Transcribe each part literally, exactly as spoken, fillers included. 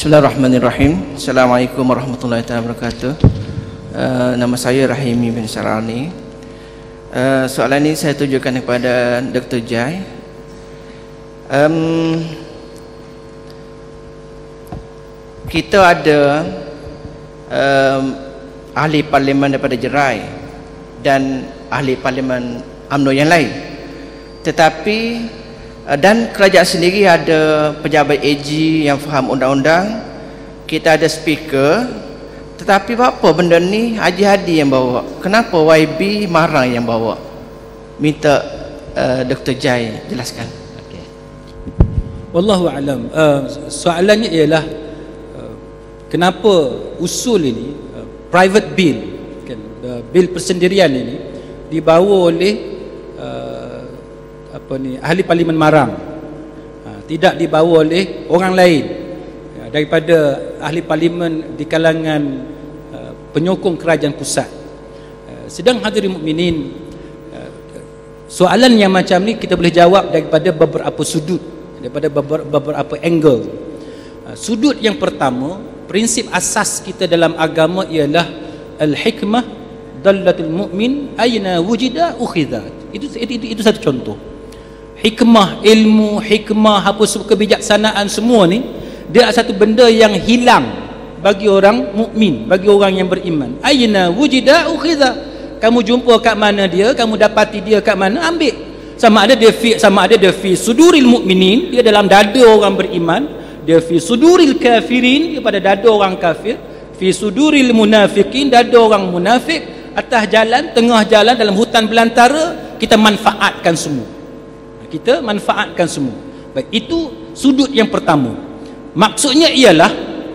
Bismillahirrahmanirrahim. Assalamualaikum warahmatullahi wabarakatuh. Uh, nama saya Rahimi bin Sarani. Uh, soalan ini saya tujukan kepada Doktor Jai. Um, kita ada um, ahli parlimen daripada Jerai dan ahli parlimen U M N O yang lain, tetapi dan kerajaan sendiri ada pejabat A G yang faham undang-undang, kita ada speaker, tetapi apa benda ni Haji Hadi yang bawa? Kenapa Y B marah yang bawa? Minta uh, Doktor Jai jelaskan. Okay. Wallahu alam. Uh, soalannya ialah uh, kenapa usul ini uh, private bill, kan, uh, bil persendirian ini dibawa oleh apa ni, ahli parlimen Marang, ha, tidak dibawa oleh orang lain ya, daripada ahli parlimen di kalangan uh, penyokong kerajaan pusat. Uh, sedang hadirin mukminin, uh, soalan yang macam ni kita boleh jawab daripada beberapa sudut, daripada beberapa, beberapa angle. Uh, sudut yang pertama, prinsip asas kita dalam agama ialah al-hikmah dallatul mu'min aina wujida ukhidha. Itu, itu, itu satu contoh. Hikmah, ilmu, hikmah, apa semua kebijaksanaan semua ni, dia satu benda yang hilang bagi orang mukmin, bagi orang yang beriman. Aina wujida ukhidha. Kamu jumpa kat mana dia, kamu dapati dia kat mana, ambil. Sama ada dia fi, sama ada dia fi suduril mukminin, dia dalam dada orang beriman, dia fi suduril kafirin, dia pada dada orang kafir, fi suduril munafikin, dada orang munafik. Atas jalan, tengah jalan, dalam hutan belantara, kita manfaatkan semua. Kita manfaatkan semua. Baik, itu sudut yang pertama. Maksudnya ialah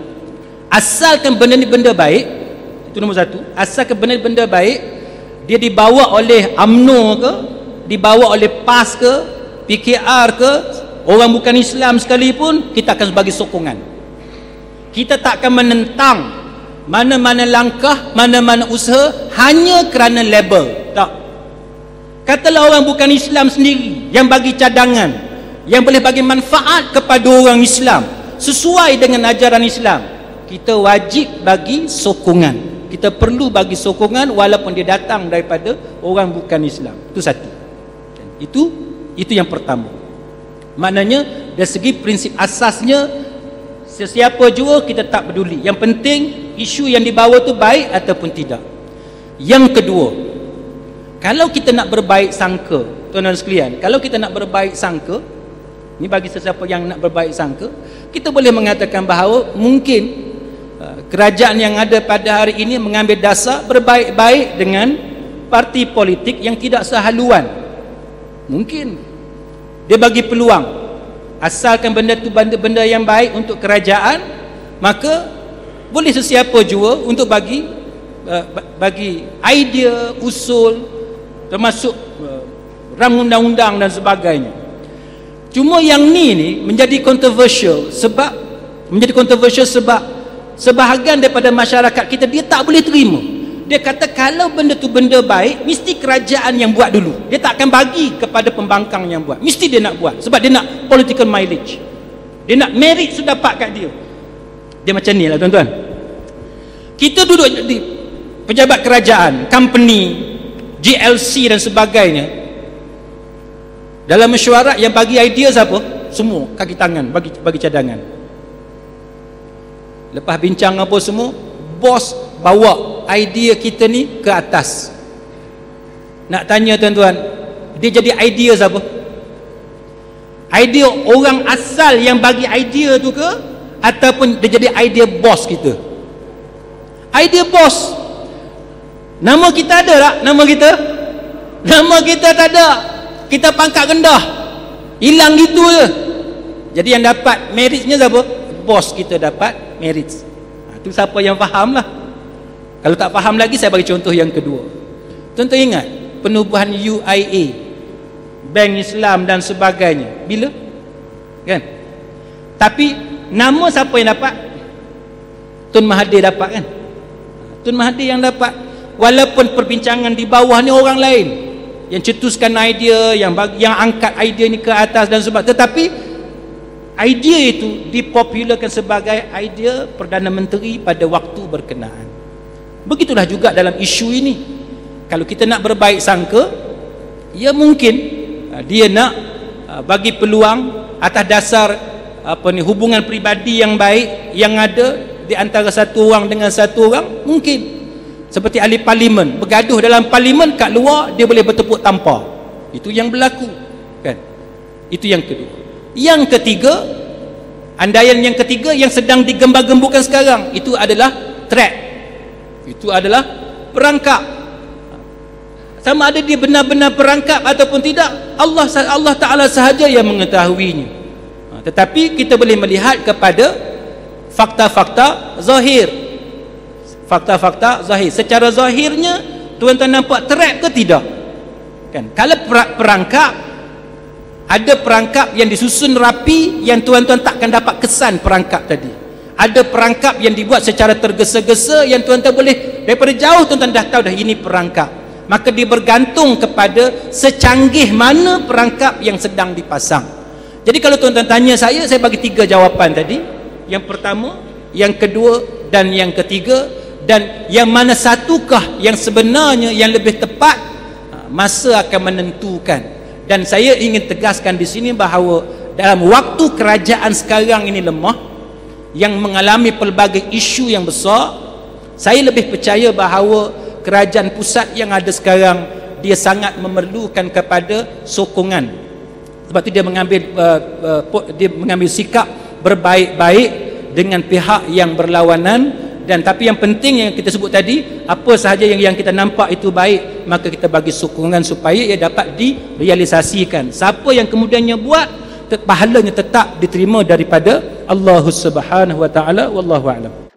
asalkan benda ni benda baik, itu nombor satu. Asalkan benda ni benda baik, dia dibawa oleh U M N O ke, dibawa oleh P A S ke, P K R ke, orang bukan Islam sekalipun, kita akan bagi sokongan. Kita tak akan menentang mana-mana langkah, mana-mana usaha hanya kerana label. Tak. Katalah orang bukan Islam sendiri yang bagi cadangan, yang boleh bagi manfaat kepada orang Islam sesuai dengan ajaran Islam, kita wajib bagi sokongan. Kita perlu bagi sokongan walaupun dia datang daripada orang bukan Islam. Itu satu. Itu itu yang pertama. Maknanya dari segi prinsip asasnya, sesiapa jua kita tak peduli. Yang penting isu yang dibawa tu baik ataupun tidak. Yang kedua, kalau kita nak berbaik sangka, tuan-tuan sekalian, kalau kita nak berbaik sangka, ni bagi sesiapa yang nak berbaik sangka, kita boleh mengatakan bahawa mungkin uh, kerajaan yang ada pada hari ini mengambil dasar berbaik-baik dengan parti politik yang tidak sehaluan. Mungkin dia bagi peluang, asalkan benda tu benda-benda yang baik untuk kerajaan, maka boleh sesiapa jua untuk bagi uh, bagi idea, usul, termasuk uh, ram undang-undang dan sebagainya. Cuma yang ni ni menjadi kontroversial sebab menjadi kontroversial sebab sebahagian daripada masyarakat kita dia tak boleh terima. Dia kata kalau benda tu benda baik, mesti kerajaan yang buat dulu. Dia tak akan bagi kepada pembangkang yang buat. Mesti dia nak buat sebab dia nak political mileage. Dia nak merit sudah dapat kat dia. Dia macam ni lah tuan-tuan. Kita duduk di pejabat kerajaan, company, G L C dan sebagainya, dalam mesyuarat yang bagi idea siapa? Semua kaki tangan bagi bagi cadangan. Lepas bincang apa semua, bos bawa idea kita ni ke atas. Nak tanya tuan-tuan, dia jadi idea siapa? Idea orang asal yang bagi idea tu ke, ataupun dia jadi idea bos kita? Idea bos. Nama kita ada tak? Nama kita? Nama kita tak ada. Kita pangkat rendah, hilang gitu je. Jadi yang dapat meritnya siapa? Bos kita dapat merit. Itu ha, siapa yang faham lah. Kalau tak faham lagi, saya bagi contoh yang kedua. Contoh ingat penubuhan U I A, Bank Islam dan sebagainya. Bila? Kan? Tapi nama siapa yang dapat? Tun Mahathir dapat kan? Tun Mahathir yang dapat. Walaupun perbincangan di bawah ni orang lain yang cetuskan idea, yang bagi, yang angkat idea ni ke atas dan sebagainya, tetapi idea itu dipopularkan sebagai idea Perdana Menteri pada waktu berkenaan. Begitulah juga dalam isu ini. Kalau kita nak berbaik sangka, ya mungkin dia nak bagi peluang atas dasar apa ni, hubungan peribadi yang baik yang ada di antara satu orang dengan satu orang. Mungkin seperti ahli parlimen bergaduh dalam parlimen, kat luar dia boleh bertepuk tampar. Itu yang berlaku, kan? Itu yang kedua. Yang ketiga, andaian yang ketiga yang sedang digembar-gemburkan sekarang, itu adalah threat. Itu adalah perangkap. Sama ada dia benar-benar perangkap ataupun tidak, Allah Allah Ta'ala sahaja yang mengetahuinya. Tetapi kita boleh melihat kepada fakta-fakta zahir. Fakta-fakta zahir. Secara zahirnya, tuan-tuan nampak threat ke tidak? Kan? Kalau perangkap, ada perangkap yang disusun rapi, yang tuan-tuan takkan dapat kesan perangkap tadi. Ada perangkap yang dibuat secara tergesa-gesa, yang tuan-tuan boleh daripada jauh tuan-tuan dah tahu dah ini perangkap. Maka dia bergantung kepada secanggih mana perangkap yang sedang dipasang. Jadi kalau tuan-tuan tanya saya, saya bagi tiga jawapan tadi. Yang pertama, yang kedua dan yang ketiga. Dan yang mana satukah yang sebenarnya yang lebih tepat, masa akan menentukan. Dan saya ingin tegaskan di sini bahawa dalam waktu kerajaan sekarang ini lemah, yang mengalami pelbagai isu yang besar, saya lebih percaya bahawa kerajaan pusat yang ada sekarang, dia sangat memerlukan kepada sokongan. Sebab itu dia mengambil uh, uh, dia mengambil sikap berbaik-baik dengan pihak yang berlawanan. Dan tapi yang penting yang kita sebut tadi, apa sahaja yang yang kita nampak itu baik, maka kita bagi sokongan supaya ia dapat direalisasikan. Siapa yang kemudiannya buat, pahalanya tetap diterima daripada Allah Subhanahu wa taala. Wallahu a'lam.